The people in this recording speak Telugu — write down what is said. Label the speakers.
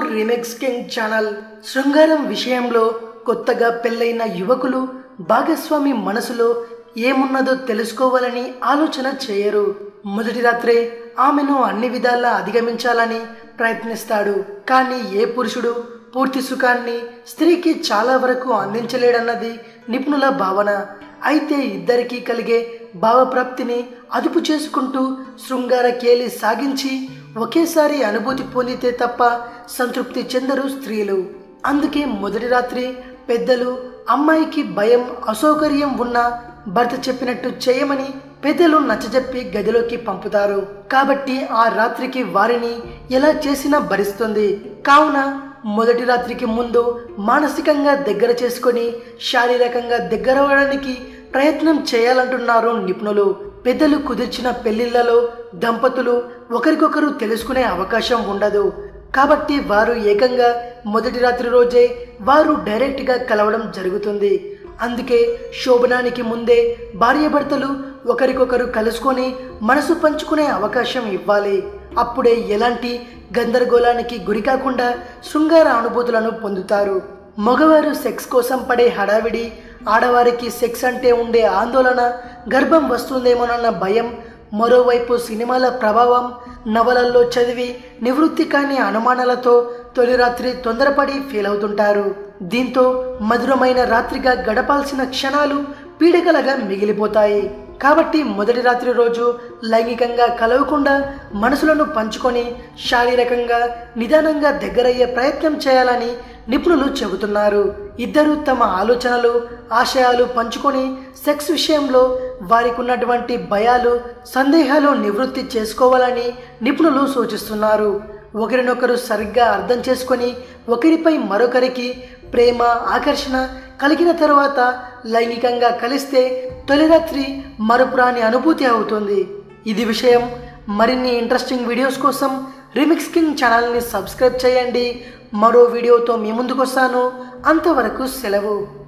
Speaker 1: రీమిక్స్ కింగ్ ఛానల్ శృంగారం విషయంలో కొత్తగా పెళ్ళైన యువకులు భాగస్వామి మనసులో ఏమున్నదో తెలుసుకోవాలని ఆలోచన చేయరు. మొదటి రాత్రే ఆమెను అన్ని విధాలా అధిగమించాలని ప్రయత్నిస్తాడు. కానీ ఏ పురుషుడు పూర్తి సుఖాన్ని స్త్రీకి చాలా వరకు అందించలేడన్నది నిపుణుల భావన. అయితే ఇద్దరికీ కలిగే భావప్రాప్తిని అదుపు చేసుకుంటూ శృంగార కేలి సాగించి ఒకేసారి అనుభూతి పొందితే తప్ప సంతృప్తి చెందరు స్త్రీలు. అందుకే మొదటి రాత్రి పెద్దలు అమ్మాయికి భయం అసౌకర్యం ఉన్నా భర్త చెప్పినట్టు చేయమని పెద్దలు నచ్చజెప్పి గదిలోకి పంపుతారు. కాబట్టి ఆ రాత్రికి వారిని ఎలా చేసినా భరిస్తుంది. కావున మొదటి రాత్రికి ముందు మానసికంగా దగ్గర చేసుకొని శారీరకంగా దగ్గరవడానికి ప్రయత్నం చేయాలంటున్నారు నిపుణులు. పెద్దలు కుదిర్చిన పెళ్లిళ్లలో దంపతులు ఒకరికొకరు తెలుసుకునే అవకాశం ఉండదు. కాబట్టి వారు ఏకంగా మొదటి రాత్రి రోజే వారు డైరెక్ట్గా కలవడం జరుగుతుంది. అందుకే శోభనానికి ముందే భార్యాభర్తలు ఒకరికొకరు కలుసుకొని మనసు పంచుకునే అవకాశం ఇవ్వాలి. అప్పుడే ఎలాంటి గందరగోళానికి గురి కాకుండా శృంగార అనుభూతులను పొందుతారు. మగవారు సెక్స్ కోసం పడే హడావిడి, ఆడవారికి సెక్స్ అంటే ఉండే ఆందోళన, గర్భం వస్తుందేమోనన్న భయం, మరోవైపు సినిమాల ప్రభావం, నవలల్లో చదివి నివృత్తి కాని అనుమానాలతో తొలి రాత్రి తొందరపడి ఫీల్ అవుతుంటారు. దీంతో మధురమైన రాత్రిగా గడపాల్సిన క్షణాలు పీడకలగా మిగిలిపోతాయి. కాబట్టి మొదటి రాత్రి రోజు లైంగికంగా కలవకుండా మనసులను పంచుకొని శారీరకంగా నిదానంగా దగ్గరయ్యే ప్రయత్నం చేయాలని నిపుణులు చెబుతున్నారు. ఇద్దరు తమ ఆలోచనలు ఆశయాలు పంచుకొని సెక్స్ విషయంలో వారికి ఉన్నటువంటి భయాలు సందేహాలు నివృత్తి చేసుకోవాలని నిపుణులు సూచిస్తున్నారు. ఒకరినొకరు సరిగ్గా అర్థం చేసుకొని ఒకరిపై మరొకరికి ప్రేమ ఆకర్షణ కలిగిన తర్వాత లైంగికంగా కలిస్తే తొలి రాత్రి మరుపురాని అనుభూతి అవుతుంది. ఇది విషయం. మరిన్ని ఇంట్రెస్టింగ్ వీడియోస్ కోసం రీమిక్స్ కింగ్ ఛానల్ని సబ్స్క్రైబ్ చేయండి. మరో వీడియోతో మీ ముందుకు వస్తాను. అంతవరకు సెలవు.